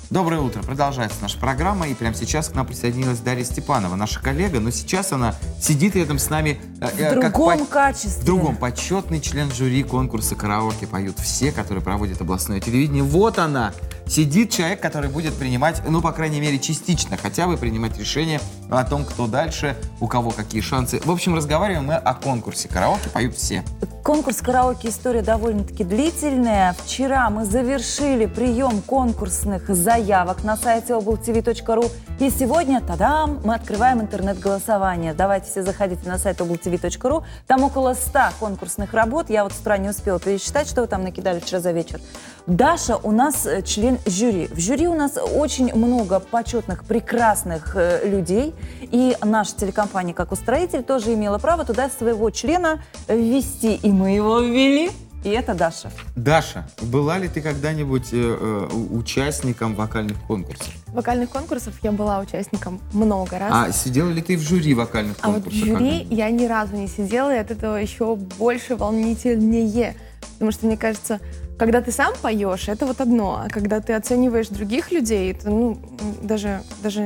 Доброе утро. Продолжается наша программа. И прямо сейчас к нам присоединилась Дарья Степанова, наша коллега. Но сейчас она сидит рядом с нами в другом качестве. В другом. Почетный член жюри конкурса «Караоке поют все», который проводит областное телевидение. Вот она. Сидит человек, который будет принимать, ну, по крайней мере, частично, хотя бы принимать решение о том, кто дальше, у кого какие шансы. В общем, разговариваем мы о конкурсе «Караоке поют все». Конкурс «Караоке» история довольно-таки длительная. Вчера мы завершили прием конкурсных заявок на сайте obltv.ru. И сегодня, тадам, мы открываем интернет-голосование. Давайте все заходите на сайт obltv.ru. Там около 100 конкурсных работ. Я вот с утра не успела пересчитать, что вы там накидали вчера за вечер. Даша у нас член жюри. В жюри у нас очень много почетных, прекрасных людей. И наша телекомпания, как устроитель, тоже имела право туда своего члена ввести. И мы его ввели. И это Даша. Даша, была ли ты когда-нибудь участником вокальных конкурсов? Вокальных конкурсов я была участником много раз. А сидела ли ты в жюри вокальных конкурсов? А вот в жюри я ни разу не сидела, и от этого еще больше волнительнее. Потому что, мне кажется, когда ты сам поешь, это вот одно, а когда ты оцениваешь других людей, это, ну, даже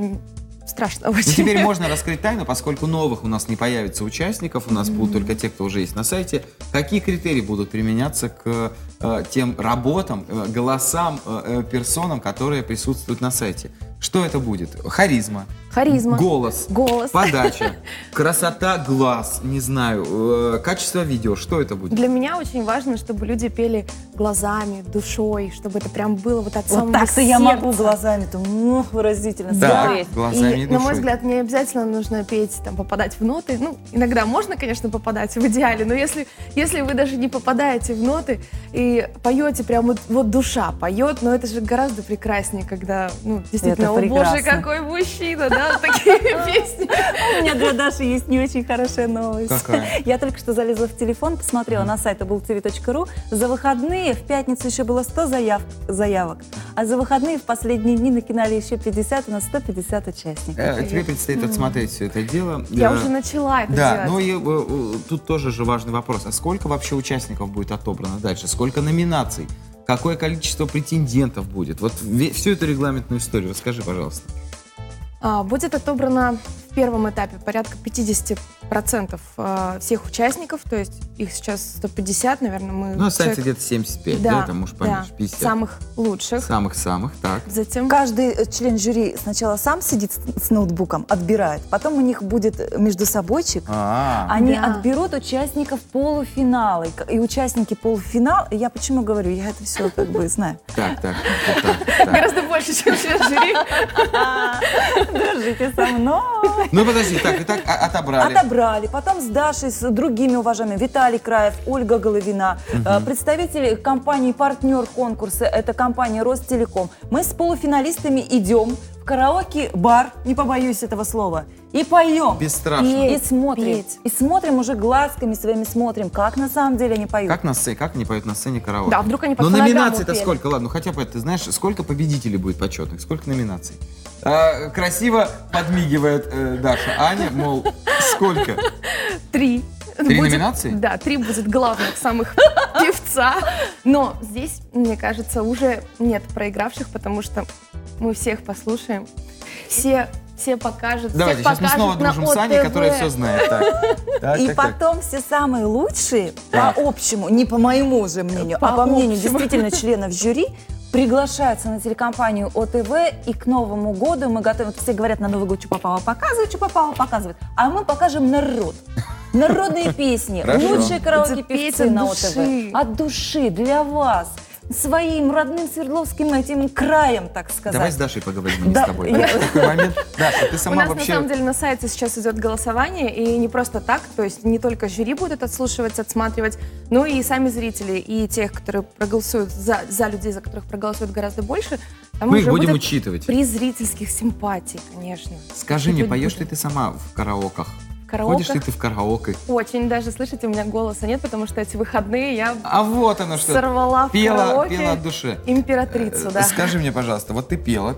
страшно очень. И теперь можно раскрыть тайну, поскольку новых у нас не появится участников, у нас будут только те, кто уже есть на сайте. Какие критерии будут применяться к тем работам, голосам, персонам, которые присутствуют на сайте? Что это будет? Харизма. Голос. Подача. Красота глаз. Не знаю. Качество видео. Что это будет? Для меня очень важно, чтобы люди пели глазами, душой, чтобы это прям было вот от самого сердца. Вот так-то я могу глазами-то выразительно смотреть. Глазами и душой. На мой взгляд, не обязательно нужно петь, там, попадать в ноты. Ну, иногда можно, конечно, попадать в идеале, но если вы даже не попадаете в ноты и поете прям вот душа поет, но это же гораздо прекраснее, когда, ну, действительно, о боже, какой мужчина, да, такие песни. У меня для Даши есть не очень хорошая новость. Какая? Я только что залезла в телефон, посмотрела на сайт obltv.ru. За выходные в пятницу еще было 100 заявок, а за выходные в последние дни накинали еще 50, у нас 150 участников. Тебе предстоит отсмотреть все это дело. Я уже начала это делать. Да, но и тут тоже же важный вопрос. А сколько вообще участников будет отобрано дальше? Сколько номинаций? Какое количество претендентов будет? Вот всю эту регламентную историю расскажи, пожалуйста. Будет отобрано в первом этапе порядка 50% всех участников, то есть их сейчас 150, наверное, мы... Ну, останется где-то 75, да, там уж поменьше, 50. Самых лучших. Самых-самых, так. Затем... Каждый член жюри сначала сам сидит с ноутбуком, отбирает, потом у них будет между собойчик, они отберут участников полуфинала, и участники полуфинала, я почему говорю, я это все как бы знаю. Так. Гораздо больше, чем член жюри. Дружите со мной. Ну, подожди, итак, отобрали. Отобрали. Потом с Дашей, с другими уважаемыми. Виталий Краев, Ольга Головина, представители компании-партнер конкурса, это компания Ростелеком. Мы с полуфиналистами идем в караоке-бар, не побоюсь этого слова, и поем. Бесстрашно. И смотрим. И смотрим уже глазками своими, смотрим, как на самом деле они поют. Как они поют на сцене караоке? Да, вдруг они под фонограмму. Но номинаций-то пели. сколько? Ладно, хотя бы, ты знаешь, сколько победителей будет почетных? Сколько номинаций? Красиво подмигивает Даша. Аня, мол, сколько? 3. 3 номинации? Да, 3 будет главных самых певца. Но здесь, мне кажется, уже нет проигравших, потому что мы всех послушаем. Все покажут. Давайте, сейчас мы снова дружим с Аней, которая все знает. И потом все самые лучшие, по общему, не по моему же мнению, а по мнению действительно членов жюри, приглашаются на телекомпанию ОТВ, и к Новому году мы готовим, все говорят, на Новый год Чупапава показывает, а мы покажем народ. Народные песни, лучшие караоке-певцы на ОТВ. От души, для вас. Своим родным Свердловским этим краем, так сказать. Давай с Дашей поговорим, с тобой. Такой момент. Даша, ты сама вообще... У нас на самом деле на сайте сейчас идет голосование, и не просто так, то есть не только жюри будет отслушивать, отсматривать, но и сами зрители, и тех, которые проголосуют за людей, за которых проголосуют гораздо больше. Мы их будем учитывать. При зрительских симпатий, конечно. Скажи мне, поешь ли ты сама в караоках? Караоке. Ходишь ли ты в караоке? Очень даже, слышите, у меня голоса нет, потому что эти выходные я вот оно что. Сорвала в караоке пела от души. Императрицу, да. Скажи мне, пожалуйста, вот ты пела.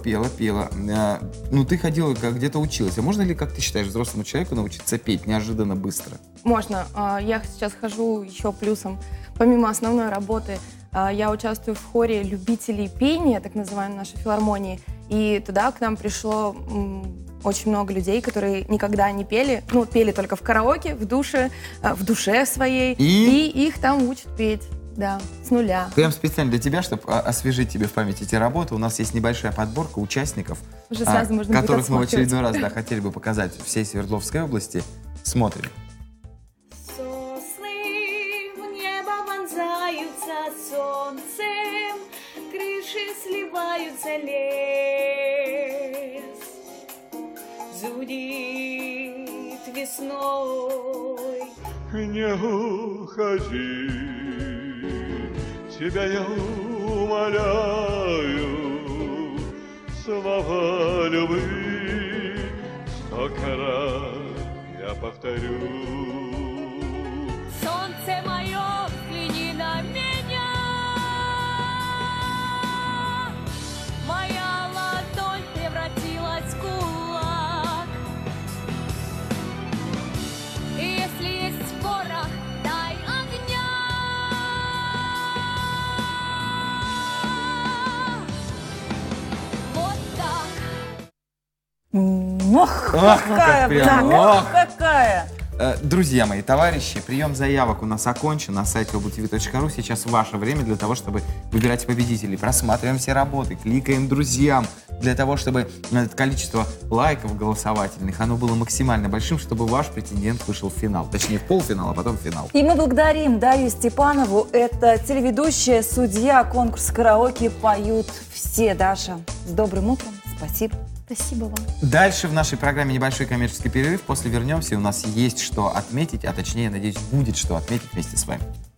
Ну, ты ходила, где-то училась. А можно ли, как ты считаешь, взрослому человеку научиться петь неожиданно быстро? Можно. Я сейчас хожу еще плюсом, помимо основной работы, Я участвую в хоре любителей пения, так называемой нашей филармонии. И туда к нам пришло очень много людей, которые никогда не пели. Ну, пели только в караоке, в душе своей. И их там учат петь. Да, с нуля. Прям специально для тебя, чтобы освежить тебе в памяти эти работы, у нас есть небольшая подборка участников, Уже сразу можно которых мы в очередной раз хотели бы показать всей Свердловской области. Смотрим. Сосны в небо вонзаются солнцем, крыши сливаются, лес зудит весной. Не уходи, тебя я умоляю, слова любви столько раз я повторю. Солнце мое, взгляни на меня, моя ладонь превратилась в кулак. И если есть порох, дай огня. Вот так. Ох, Ах, какая, как прям, блин, ох, ох. какая! Друзья мои, товарищи, прием заявок у нас окончен на сайте obltv.ru. Сейчас ваше время для того, чтобы выбирать победителей. Просматриваем все работы, кликаем друзьям, для того, чтобы это количество лайков голосовательных, оно было максимально большим, чтобы ваш претендент вышел в финал. Точнее, в полуфинал, а потом в финал. И мы благодарим Дарью Степанову. Это телеведущая, судья конкурса караоке «Поют все». Даша, с добрым утром. Спасибо. Спасибо вам. Дальше в нашей программе небольшой коммерческий перерыв. После вернемся, и у нас есть что отметить, а точнее, надеюсь, будет что отметить вместе с вами.